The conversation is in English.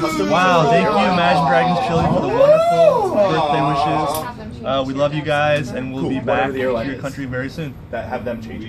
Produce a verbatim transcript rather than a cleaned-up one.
custom. Wow, thank you, Imagine Dragons Chile, for the wonderful birthday wishes. Uh, we love you guys, and we'll Cool. be Whatever back the to airline your is. country very soon. That have them change.